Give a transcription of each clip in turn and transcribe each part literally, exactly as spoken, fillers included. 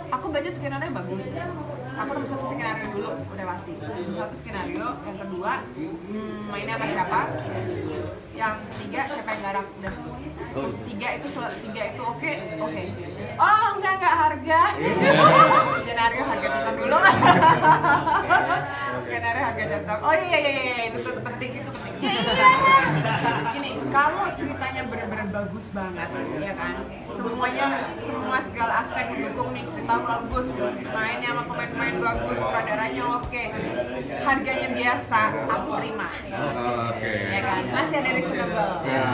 aku baca skenario bagus. Aku nomor satu skenario dulu, udah pasti. Satu skenario, yang kedua hmm, mainnya sama siapa, yang ketiga siapa yang garap, udah. Tiga itu tiga itu oke, okay, oke. Okay. Oh enggak enggak harga. Skenario harga cocok dulu. Skenario harga cocok. Oh iya iya iya itu tuh penting itu penting. Ya iya. Gini, kalau ceritanya benar-benar bagus banget, ya kan? Semuanya semua segala aspek mendukung nih, cerita bagus, mainnya sama pemain-pemain bagus, sutradaranya oke, harganya biasa, aku terima. Oke. Ya kan? Masih ada reasonable.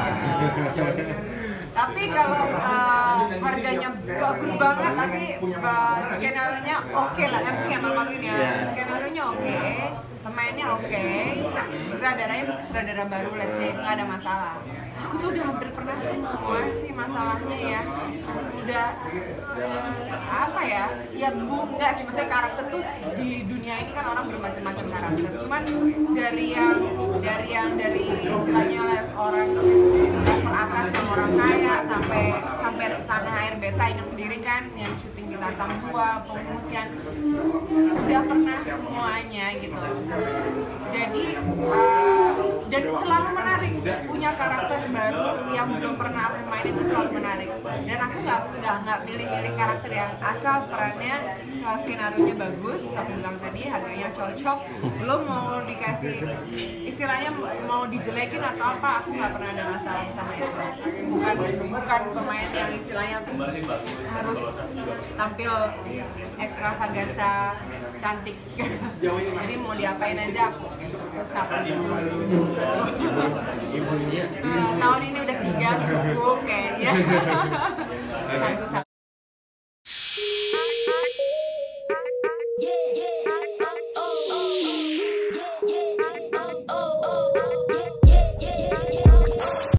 Tapi kalau uh, harganya bagus banget, tapi uh, skenario-nya oke okay lah, em kayak malu-maluin ya. Skenario-nya oke, okay, pemainnya oke, okay, sutradaranya mungkin sutradara baru, let's say, nggak ada masalah. Aku tuh udah hampir pernah semua sih masalahnya ya. Udah uh, apa ya? Ya bu, enggak sih, maksudnya karakter tuh di dunia ini kan orang bermacam-macam karakter. Cuman dari yang dari yang dari istilahnya orang level atas yang orang kaya sampai sampai tanah air beta, ingat sendiri kan yang syuting di Tambua, pengungsian, udah pernah semuanya gitu. Jadi uh, dan selalu menarik, punya karakter baru yang belum pernah aku main itu selalu menarik. Dan aku nggak nggak nggak milih-milih karakter yang asal perannya uh, skenario-nya bagus, aku bilang tadi harganya cocok, belum mau dikasih istilahnya mau dijelekin atau apa, aku nggak pernah ada masalah sama itu. Bukan bukan pemain yang istilahnya harus tampil ekstravaganza cantik. Jadi mau diapain aja aku usap. Uh, tahun ini udah tiga cukup kayaknya.